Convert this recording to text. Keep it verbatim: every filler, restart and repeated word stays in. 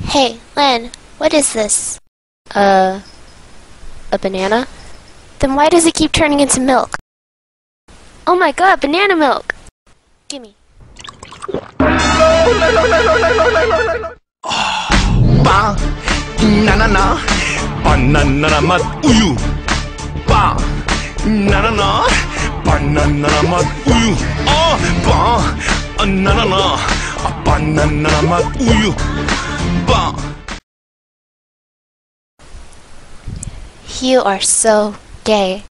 Hey, Len, what is this? Uh, a banana? Then why does it keep turning into milk? Oh my god, banana milk! Gimme. 빵 나나나 바나나 맛 우유 빵 나나나 바나나 맛 우유 어빵 나나나 바나나 맛 우유 빵. You are so gay.